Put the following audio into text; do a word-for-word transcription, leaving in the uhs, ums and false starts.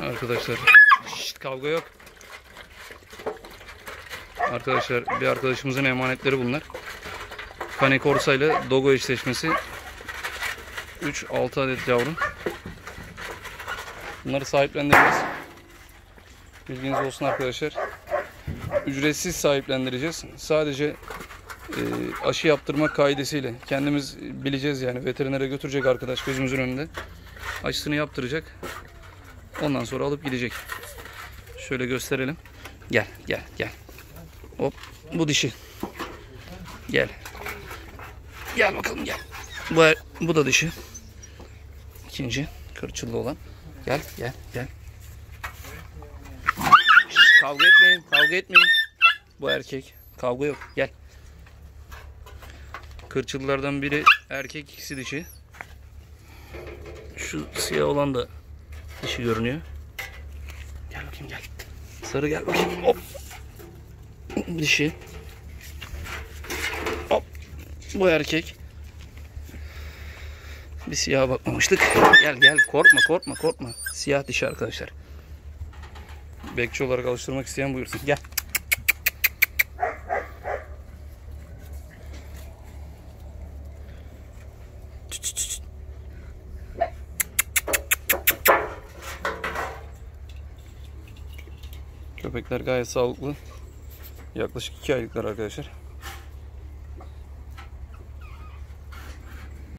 Arkadaşlar şşt, kavga yok. Arkadaşlar bir arkadaşımızın emanetleri bunlar. Cane Corsa ile Dogo eşleşmesi. üç altı adet yavru. Bunları sahiplendireceğiz. Bilginiz olsun arkadaşlar. Ücretsiz sahiplendireceğiz. Sadece e, aşı yaptırmak kaidesiyle. Kendimiz bileceğiz yani. Veterinere götürecek arkadaş gözümüzün önünde. Aşısını yaptıracak. Ondan sonra alıp gidecek. Şöyle gösterelim. Gel gel gel. Hop, bu dişi. Gel. Gel bakalım gel. Bu, bu da dişi. İkinci kırçıllı olan. Gel gel gel. Şişt, kavga etmeyin, kavga etmeyin. Bu erkek. Kavga yok. Gel. Kırçıllardan biri erkek, ikisi dişi. Şu siyah olan da dişi görünüyor. Gel bakayım gel. Sarı gel bakayım. Hop. Dişi. Hop. Bu erkek. Bir siyaha bakmamıştık. Gel gel, korkma korkma korkma. Siyah dişi arkadaşlar. Bekçi olarak alıştırmak isteyen buyursun. Gel. Köpekler gayet sağlıklı. Yaklaşık iki aylıklar arkadaşlar.